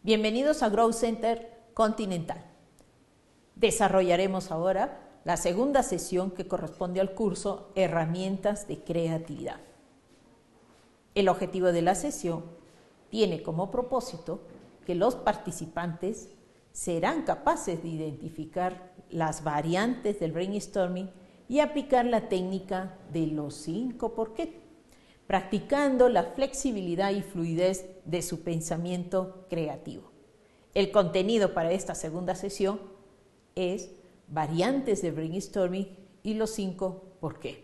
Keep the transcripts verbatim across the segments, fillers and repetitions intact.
Bienvenidos a Growth Center Continental. Desarrollaremos ahora la segunda sesión que corresponde al curso Herramientas de Creatividad. El objetivo de la sesión tiene como propósito que los participantes serán capaces de identificar las variantes del brainstorming y aplicar la técnica de los cinco por qué, practicando la flexibilidad y fluidez de su pensamiento creativo. El contenido para esta segunda sesión es variantes de brainstorming y los cinco por qué.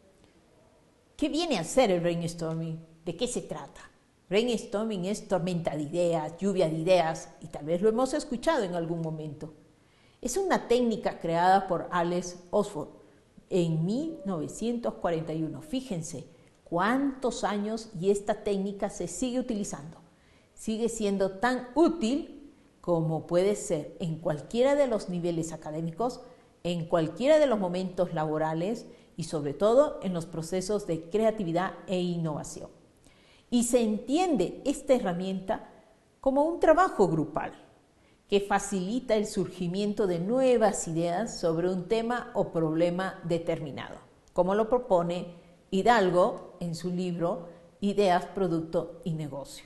¿Qué viene a ser el brainstorming? ¿De qué se trata? Brainstorming es tormenta de ideas, lluvia de ideas, y tal vez lo hemos escuchado en algún momento. Es una técnica creada por Alex Oxford en mil novecientos cuarenta y uno. Fíjense cuántos años y esta técnica se sigue utilizando. Sigue siendo tan útil como puede ser en cualquiera de los niveles académicos, en cualquiera de los momentos laborales y sobre todo en los procesos de creatividad e innovación. Y se entiende esta herramienta como un trabajo grupal que facilita el surgimiento de nuevas ideas sobre un tema o problema determinado, como lo propone Hidalgo en su libro Ideas, Producto y Negocio.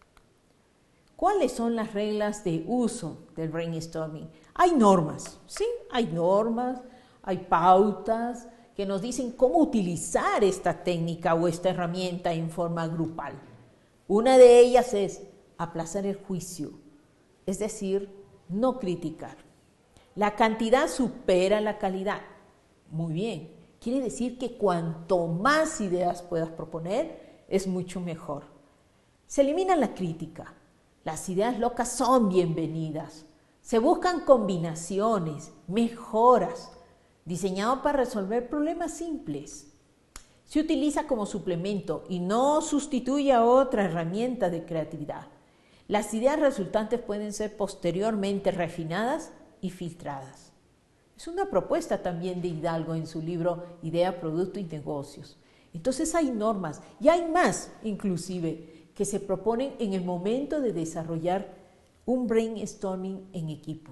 ¿Cuáles son las reglas de uso del brainstorming? Hay normas, ¿sí? Hay normas, hay pautas que nos dicen cómo utilizar esta técnica o esta herramienta en forma grupal. Una de ellas es aplazar el juicio, es decir, no criticar. La cantidad supera la calidad. Muy bien. Quiere decir que cuanto más ideas puedas proponer, es mucho mejor. Se elimina la crítica. Las ideas locas son bienvenidas. Se buscan combinaciones, mejoras, diseñado para resolver problemas simples. Se utiliza como suplemento y no sustituye a otra herramienta de creatividad. Las ideas resultantes pueden ser posteriormente refinadas y filtradas. Es una propuesta también de Hidalgo en su libro Idea, Producto y Negocios. Entonces hay normas y hay más inclusive que se proponen en el momento de desarrollar un brainstorming en equipo.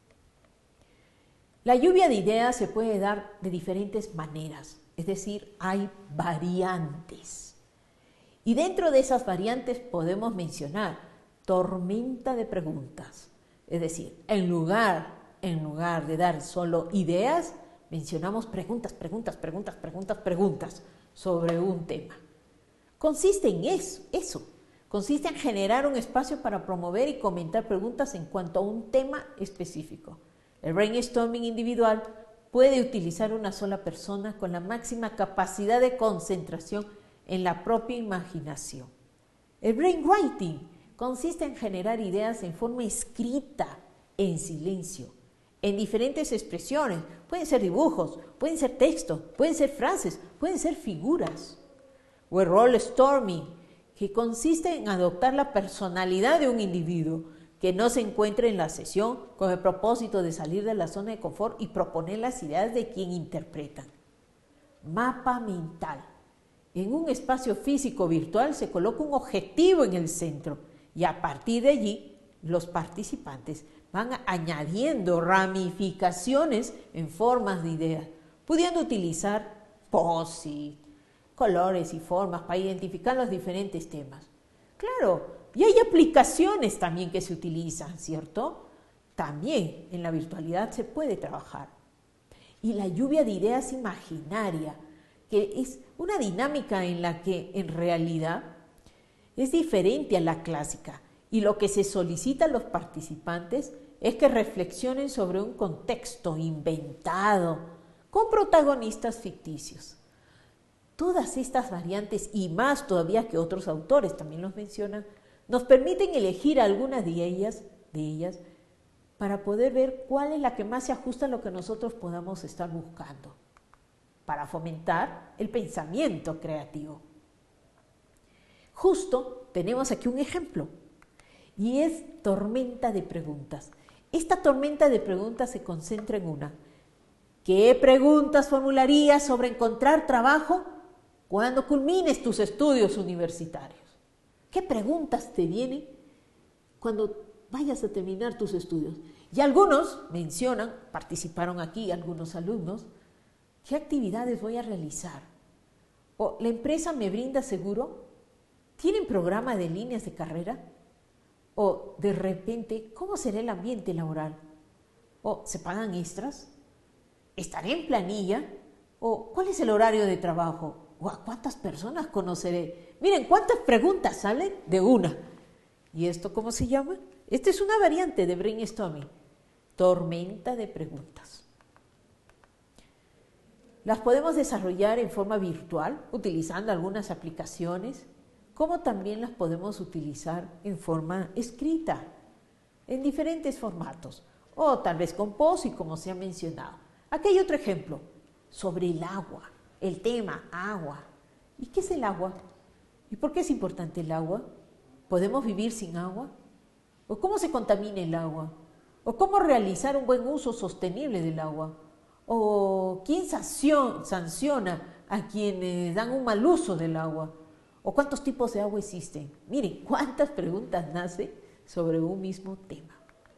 La lluvia de ideas se puede dar de diferentes maneras, es decir, hay variantes. Y dentro de esas variantes podemos mencionar tormenta de preguntas, es decir, en lugar En lugar de dar solo ideas, mencionamos preguntas, preguntas, preguntas, preguntas, preguntas sobre un tema. Consiste en eso, eso. Consiste en generar un espacio para promover y comentar preguntas en cuanto a un tema específico. El brainstorming individual puede utilizar una sola persona con la máxima capacidad de concentración en la propia imaginación. El brainwriting consiste en generar ideas en forma escrita, en silencio, en diferentes expresiones. Pueden ser dibujos, pueden ser textos, pueden ser frases, pueden ser figuras. O el role storming, que consiste en adoptar la personalidad de un individuo que no se encuentre en la sesión con el propósito de salir de la zona de confort y proponer las ideas de quien interpretan. Mapa mental. En un espacio físico virtual se coloca un objetivo en el centro y a partir de allí los participantes van añadiendo ramificaciones en formas de ideas, pudiendo utilizar post-it, colores y formas para identificar los diferentes temas. Claro, y hay aplicaciones también que se utilizan, ¿cierto? También en la virtualidad se puede trabajar. Y la lluvia de ideas imaginaria, que es una dinámica en la que en realidad es diferente a la clásica. Y lo que se solicita a los participantes es que reflexionen sobre un contexto inventado con protagonistas ficticios. Todas estas variantes y más todavía que otros autores también los mencionan, nos permiten elegir algunas de ellas, de ellas para poder ver cuál es la que más se ajusta a lo que nosotros podamos estar buscando, para fomentar el pensamiento creativo. Justo tenemos aquí un ejemplo. Y es tormenta de preguntas. Esta tormenta de preguntas se concentra en una. ¿Qué preguntas formularías sobre encontrar trabajo cuando culmines tus estudios universitarios? ¿Qué preguntas te vienen cuando vayas a terminar tus estudios. Y algunos mencionan, participaron aquí algunos alumnos, ¿qué actividades voy a realizar? ¿O la empresa me brinda seguro? ¿Tienen programa de líneas de carrera? ¿O de repente, cómo será el ambiente laboral? ¿O se pagan extras? ¿Estaré en planilla? ¿O cuál es el horario de trabajo? ¿O a cuántas personas conoceré? Miren, cuántas preguntas salen de una. ¿Y esto cómo se llama? Esta es una variante de brainstorming. Tormenta de preguntas. Las podemos desarrollar en forma virtual, utilizando algunas aplicaciones, como también las podemos utilizar en forma escrita, en diferentes formatos, o tal vez con post-it, como se ha mencionado. Aquí hay otro ejemplo, sobre el agua, el tema agua. ¿Y qué es el agua? ¿Y por qué es importante el agua? ¿Podemos vivir sin agua? ¿O cómo se contamina el agua? ¿O cómo realizar un buen uso sostenible del agua? ¿O quién sanciona a quienes dan un mal uso del agua? ¿O cuántos tipos de agua existen? Miren, cuántas preguntas nacen sobre un mismo tema.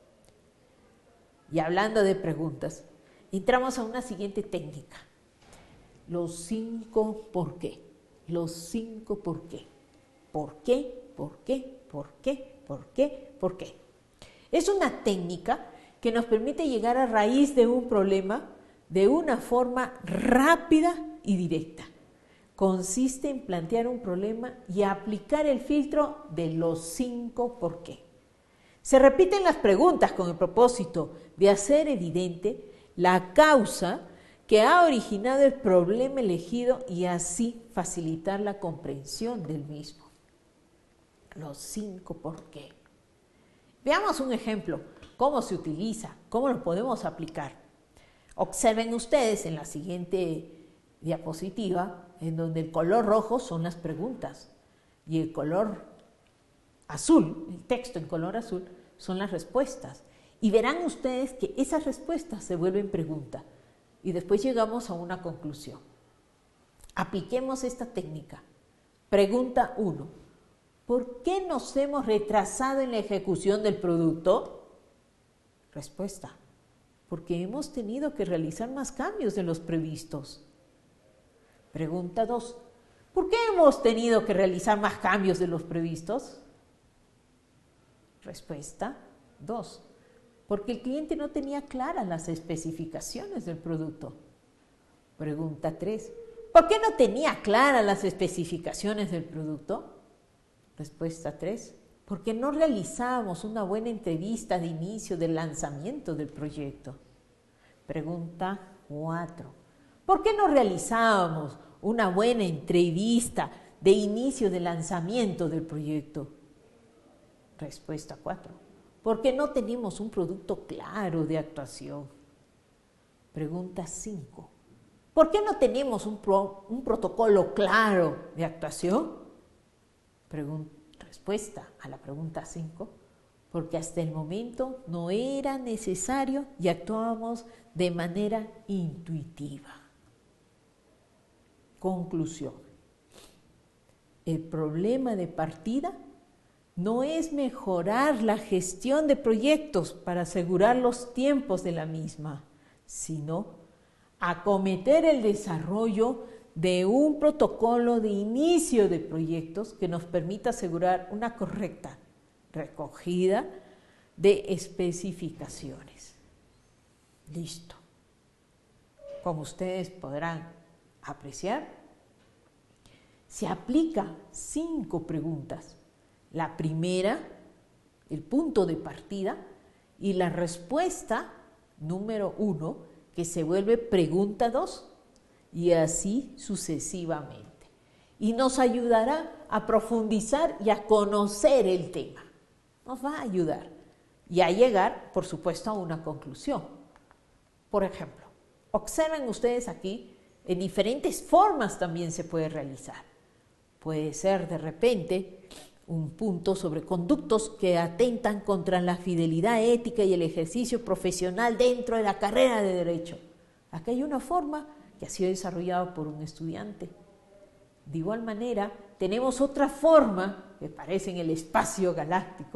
Y hablando de preguntas, entramos a una siguiente técnica. Los cinco por qué. Los cinco por qué. ¿Por qué? ¿Por qué? ¿Por qué? ¿Por qué? ¿Por qué? Es una técnica que nos permite llegar a raíz de un problema de una forma rápida y directa. Consiste en plantear un problema y aplicar el filtro de los cinco por qué. Se repiten las preguntas con el propósito de hacer evidente la causa que ha originado el problema elegido y así facilitar la comprensión del mismo. Los cinco por qué. Veamos un ejemplo, cómo se utiliza, cómo lo podemos aplicar. Observen ustedes en la siguiente diapositiva, en donde el color rojo son las preguntas y el color azul, el texto en color azul, son las respuestas. Y verán ustedes que esas respuestas se vuelven pregunta y después llegamos a una conclusión. Apliquemos esta técnica. Pregunta uno. ¿Por qué nos hemos retrasado en la ejecución del producto? Respuesta. Porque hemos tenido que realizar más cambios de los previstos. Pregunta dos. ¿Por qué hemos tenido que realizar más cambios de los previstos? Respuesta dos. Porque el cliente no tenía claras las especificaciones del producto. Pregunta tres. ¿Por qué no tenía claras las especificaciones del producto? Respuesta tres. Porque no realizábamos una buena entrevista de inicio del lanzamiento del proyecto. Pregunta cuatro. ¿Por qué no realizábamos una buena entrevista de inicio del lanzamiento del proyecto? Respuesta cuatro. Porque no tenemos un producto claro de actuación. Pregunta cinco. ¿Por qué no tenemos un, pro, un protocolo claro de actuación? Pregun- respuesta a la pregunta cinco. Porque hasta el momento no era necesario y actuábamos de manera intuitiva. Conclusión. El problema de partida no es mejorar la gestión de proyectos para asegurar los tiempos de la misma, sino acometer el desarrollo de un protocolo de inicio de proyectos que nos permita asegurar una correcta recogida de especificaciones. Listo. Como ustedes podrán apreciar, se aplica cinco preguntas. La primera, el punto de partida, y la respuesta número uno, que se vuelve pregunta dos, y así sucesivamente. Y nos ayudará a profundizar y a conocer el tema. Nos va a ayudar y a llegar, por supuesto, a una conclusión. Por ejemplo, observen ustedes aquí, en diferentes formas también se puede realizar. Puede ser de repente un punto sobre conductos que atentan contra la fidelidad ética y el ejercicio profesional dentro de la carrera de Derecho. Aquí hay una forma que ha sido desarrollada por un estudiante. De igual manera, tenemos otra forma que aparece en el espacio galáctico,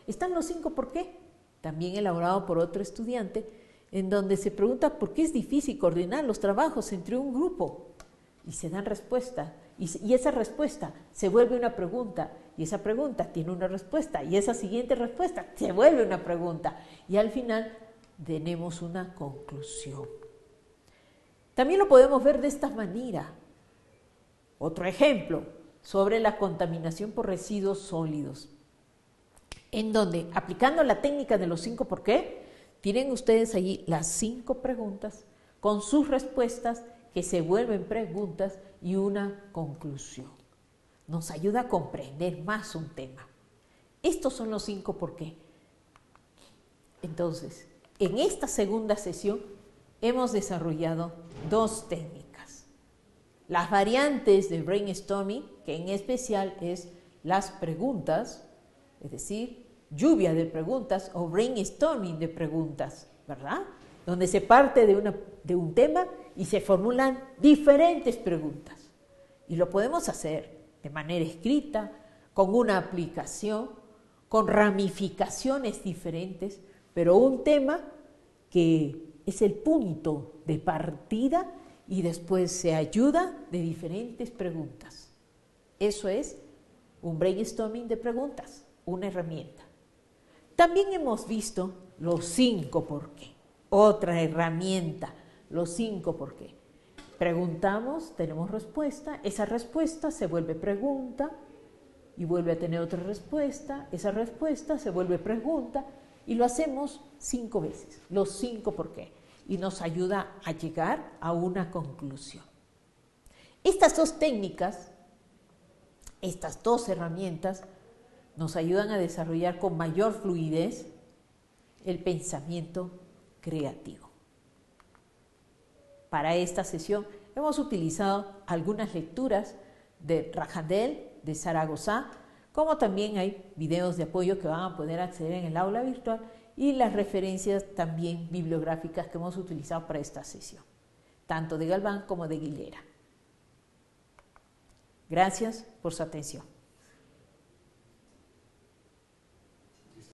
están los cinco por qué, también elaborado por otro estudiante, en donde se pregunta por qué es difícil coordinar los trabajos entre un grupo. Y se dan respuestas, y, y esa respuesta se vuelve una pregunta, y esa pregunta tiene una respuesta, y esa siguiente respuesta se vuelve una pregunta, y al final tenemos una conclusión. También lo podemos ver de esta manera. Otro ejemplo, sobre la contaminación por residuos sólidos, en donde, aplicando la técnica de los cinco por qué, tienen ustedes allí las cinco preguntas con sus respuestas que se vuelven preguntas y una conclusión. Nos ayuda a comprender más un tema. Estos son los cinco por qué. Entonces, en esta segunda sesión hemos desarrollado dos técnicas. Las variantes de brainstorming, que en especial es las preguntas, es decir, lluvia de preguntas o brainstorming de preguntas, ¿verdad? Donde se parte de, una, de un tema y se formulan diferentes preguntas. Y lo podemos hacer de manera escrita, con una aplicación, con ramificaciones diferentes, pero un tema que es el punto de partida y después se ayuda de diferentes preguntas. Eso es un brainstorming de preguntas, una herramienta. También hemos visto los cinco por qué, otra herramienta, los cinco por qué. Preguntamos, tenemos respuesta, esa respuesta se vuelve pregunta y vuelve a tener otra respuesta, esa respuesta se vuelve pregunta y lo hacemos cinco veces, los cinco por qué, y nos ayuda a llegar a una conclusión. Estas dos técnicas, estas dos herramientas, nos ayudan a desarrollar con mayor fluidez el pensamiento creativo. Para esta sesión hemos utilizado algunas lecturas de Rajandel, de Zaragoza, como también hay videos de apoyo que van a poder acceder en el aula virtual y las referencias también bibliográficas que hemos utilizado para esta sesión, tanto de Galván como de Aguilera. Gracias por su atención.